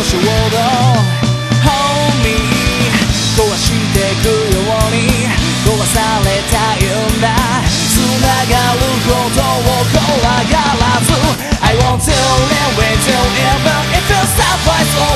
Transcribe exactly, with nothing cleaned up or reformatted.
衝動 Hold me 壊してくように壊されたいんだ繋がることを怖がらず I want to live with you even if you sacrifice all